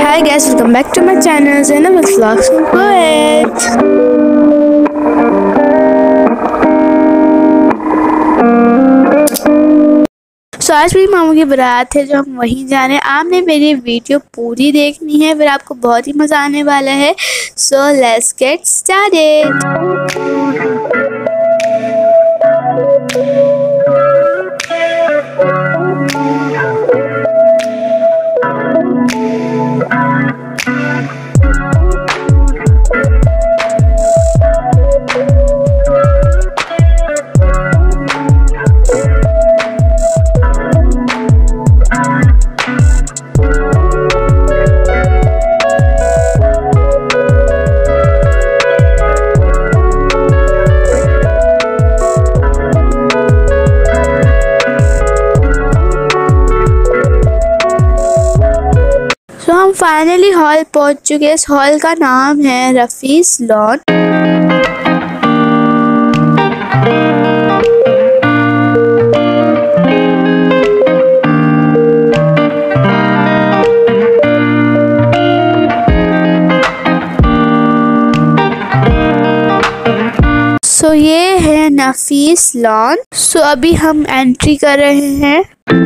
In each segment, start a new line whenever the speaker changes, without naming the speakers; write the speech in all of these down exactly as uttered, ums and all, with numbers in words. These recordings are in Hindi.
Hi guys, welcome back to my channel Zainab Vlogs from Kuwait. So, आज मेरी मामू की बारात है जो हम वहीं जा रहे हैं। आपने मेरी वीडियो पूरी देखनी है, फिर आपको बहुत ही मज़ा आने वाला है। So let's get started. तो हम फाइनली हॉल पहुंच चुके हैं। इस हॉल का नाम है रफीस लॉन। सो ये है नफीस लॉन। सो अभी हम एंट्री कर रहे हैं।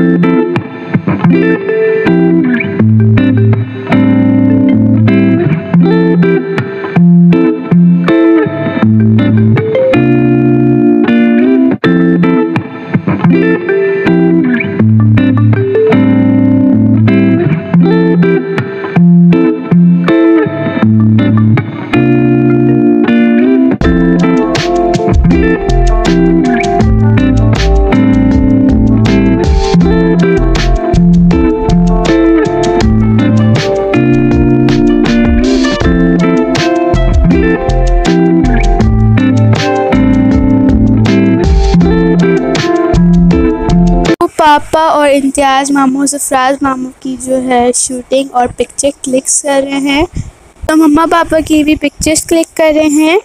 पापा और इम्तियाज़ मामू सरफराज मामू की जो है शूटिंग और पिक्चर क्लिक्स कर रहे हैं। तो मम्मा पापा की भी पिक्चर्स क्लिक कर रहे हैं।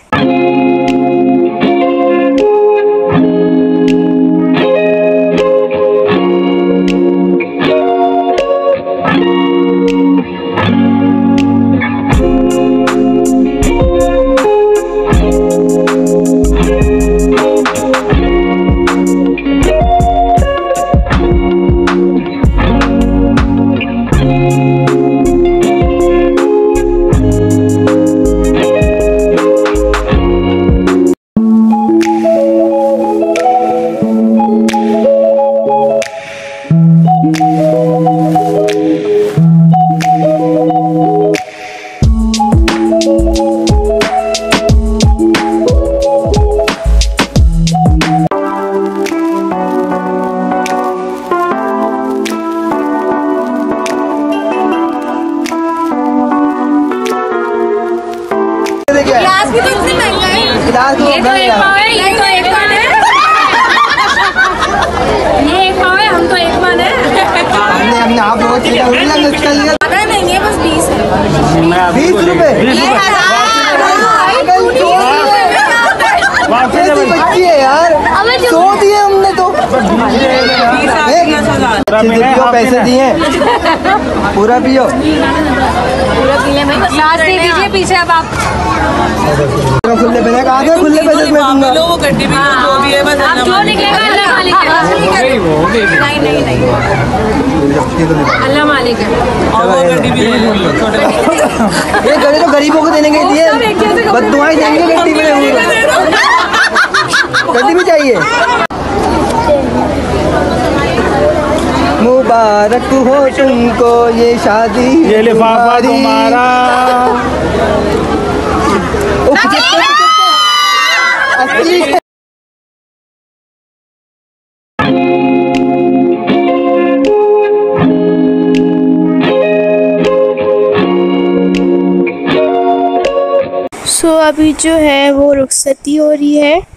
गिलास भी तो इतनी महंगा है। गिलास तो ये तो एक पाव है, ये तो एक पाव है। ये एक पाव है, हम तो एक पाव है। हमने हमने आप लोगों को चीज़ उल्ला लचका लिया। ज़्यादा नहीं है, बस बीस है। बीस रुपए। कैसी बच्ची है यार? सौ दिए हमने तो। पैसे दिए पूरा पियो। पूरा पी ले भाई। लास्ट दे दीजिए पीछे अब आप। खुले पैसे कहाँ गए? खुले पैसे मैं दूंगा। वो गड्डी भी जो भी है बस अब जो निकलेगा अल्लाह मालिक है। नहीं नहीं नहीं अल्लाह मालिक है। और वो गड्डी भी ये गड्डी तो गरीबों को देने के लिए बददुआएं देंगे। गड्डी में गड्डी भी चाहिए। मुबारक हो तुमको ये शादी, ये लिफाफा तुम्हारा। सो अभी जो है वो रुखसती हो रही है।